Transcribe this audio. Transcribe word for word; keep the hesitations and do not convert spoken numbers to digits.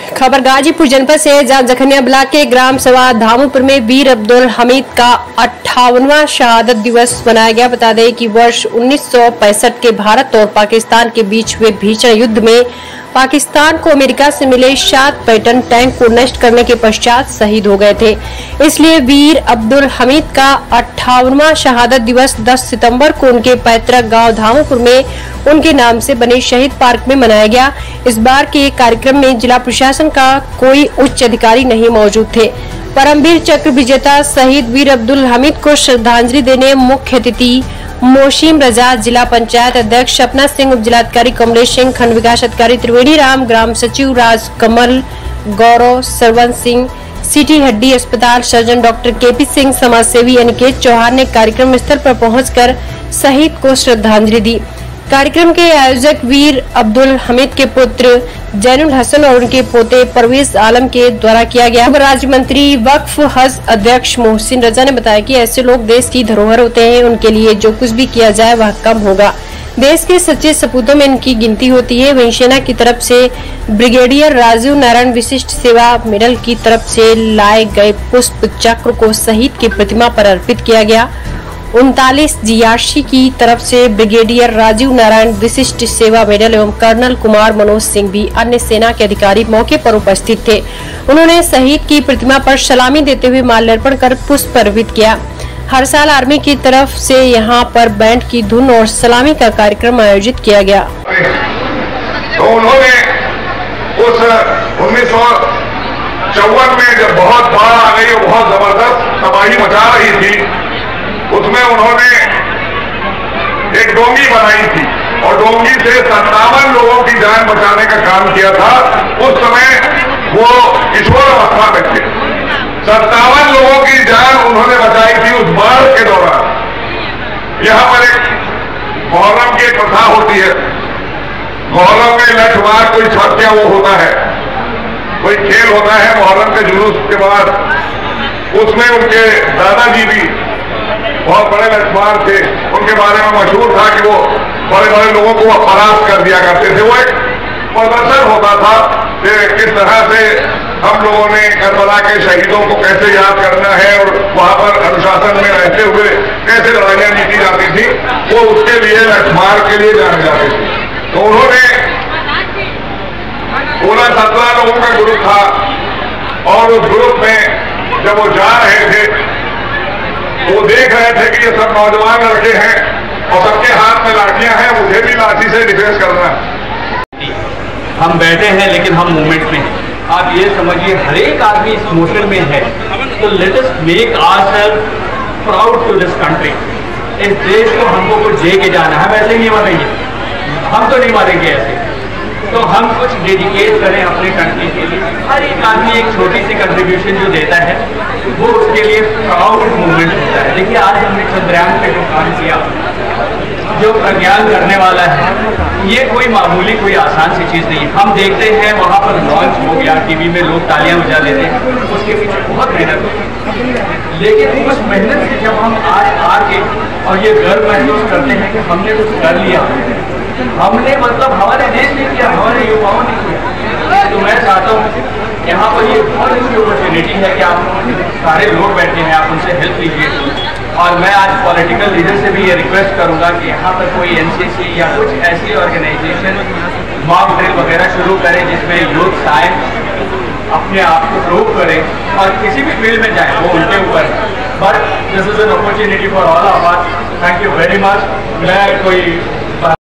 खबर गाजीपुर जनपद से है, जहां जखनिया ब्लॉक के ग्राम सभा धामुपुर में वीर अब्दुल हमीद का अट्ठावनवां शहादत दिवस मनाया गया। बता दें कि वर्ष उन्नीस सौ पैंसठ के भारत और पाकिस्तान के बीच हुए भीषण युद्ध में पाकिस्तान को अमेरिका से मिले सात पैटर्न टैंक को नष्ट करने के पश्चात शहीद हो गए थे। इसलिए वीर अब्दुल हमीद का अट्ठावनवां शहादत दिवस दस सितंबर को उनके पैतृक गांव धामुपुर में उनके नाम से बने शहीद पार्क में मनाया गया। इस बार के कार्यक्रम में जिला प्रशासन का कोई उच्च अधिकारी नहीं मौजूद थे। परमवीर चक्र विजेता शहीद वीर अब्दुल हमीद को श्रद्धांजलि देने मुख्य अतिथि मोशीम रजा, जिला पंचायत अध्यक्ष सपना सिंह, उप जिलाधिकारी कमलेश सिंह, खंड विकास अधिकारी त्रिवेणी राम, ग्राम सचिव राज कमल, गौरव, सरवन सिंह, सिटी हड्डी अस्पताल सर्जन डॉक्टर केपी सिंह, समाज सेवी अनिकेत चौहान ने कार्यक्रम स्थल पर पहुंचकर शहीद को श्रद्धांजलि दी। कार्यक्रम के आयोजक वीर अब्दुल हमीद के पुत्र जैनुल हसन और उनके पोते परवेज आलम के द्वारा किया गया। राज्य मंत्री वक्फ हज अध्यक्ष मोहसिन रजा ने बताया कि ऐसे लोग देश की धरोहर होते हैं, उनके लिए जो कुछ भी किया जाए वह कम होगा। देश के सच्चे सपूतों में इनकी गिनती होती है। वहीं सेना की तरफ से ब्रिगेडियर राजीव नारायण विशिष्ट सेवा मेडल की तरफ से लाए गए पुष्प चक्र को शहीद की प्रतिमा पर अर्पित किया गया। उनतालीस जीआरसी की तरफ से ब्रिगेडियर राजीव नारायण विशिष्ट सेवा मेडल एवं कर्नल कुमार मनोज सिंह भी अन्य सेना के अधिकारी मौके पर उपस्थित थे। उन्होंने शहीद की प्रतिमा पर सलामी देते हुए माल्यार्पण कर पुष्प अर्पित किया। हर साल आर्मी की तरफ से यहां पर बैंड की धुन और सलामी का कार्यक्रम आयोजित किया गया। तो उन्होंने उस उन्नीस सौ चौवन में जब बहुत बाढ़ आ गई और बहुत जबरदस्त तबाही मचा रही थी, उसमें उन्होंने एक डोंगी बनाई थी और डोंगी से सत्तावन लोगों की जान बचाने का काम किया था। उस समय वो किशोर अवस्था में थे। सत्तावन लोगों की जान उन्होंने बचाई थी उस बाढ़ के दौरान। यहाँ पर एक मुहर्रम की एक प्रथा होती है। मुहर्रम में लठमार कोई छठिया वो होता है, कोई खेल होता है मुहर्रम के जुलूस के बाद। उसमें उनके दादाजी भी बहुत बड़े लठमार थे, उनके बारे में मशहूर था कि वो बड़े बड़े लोगों को परास्त कर दिया करते थे। वो एक प्रदर्शन होता था कि किस तरह से हम लोगों ने करबला के शहीदों को कैसे याद करना है और वहां पर अनुशासन में रहते हुए कैसे लड़ाइयां जीती जाती थी। वो उसके लिए लठमार के लिए जाने जाते थे। तो उन्होंने पूरा सत्रह लोगों का ग्रुप था और उस ग्रुप में जब वो जा रहे थे वो देख रहे थे कि ये सब नौजवान लड़के हैं और सबके हाथ में लाठियां हैं, मुझे भी लाठी से डिफेंस करना है। हम बैठे हैं लेकिन हम मूवमेंट में हैं। आप ये समझिए हर एक आदमी इस मोशन में है। तो let us make ourself proud to this country. इस देश को हमको कुछ दे के जाना है, वैसे नहीं मरेंगे हम, तो नहीं मरेंगे ऐसे। तो हम कुछ डेडिकेट करें अपने कंट्री के लिए। हर एक आदमी एक छोटी सी कंट्रीब्यूशन जो देता है वो उसके लिए प्राउड मूवमेंट होता है। देखिए आज हमने चंद्रयान पे जो काम किया, जो प्रज्ञान करने वाला है, ये कोई मामूली कोई आसान सी चीज़ नहीं है। हम देखते हैं वहाँ पर लॉन्च हो गया, टीवी में लोग तालियां बजा देते हैं, उसके पीछे बहुत मेहनत होती है। लेकिन उस मेहनत से जब हम आज आके और ये गर्व महसूस करते हैं कि हमने कुछ कर लिया, हमने मतलब हमारे देश ने किया, हमारे युवाओं ने किया। तो मैं चाहता हूँ यहाँ पर ये बहुत अच्छी अपॉर्चुनिटी है कि आप सारे लोग बैठे हैं, आप उनसे हेल्प लीजिए। और मैं आज पॉलिटिकल लीडर से भी ये रिक्वेस्ट करूँगा कि यहाँ पर कोई एनसीसी या कुछ ऐसी ऑर्गेनाइजेशन मॉक ड्रिल वगैरह शुरू करें जिसमें यूथ आए, अपने आप को प्रूव करें और किसी भी फील्ड में जाए, वो उनके ऊपर है। But this is an opportunity for all of us. Thank you very much. मैं कोई